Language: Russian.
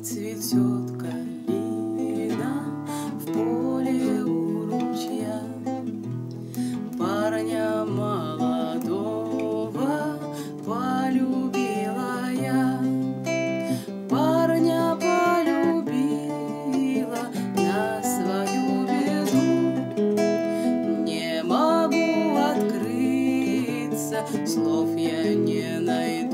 цветет калина в поле у ручья. Парня молодого полюбила я, парня полюбила на свою беду. Не могу открыться, слов я не найду.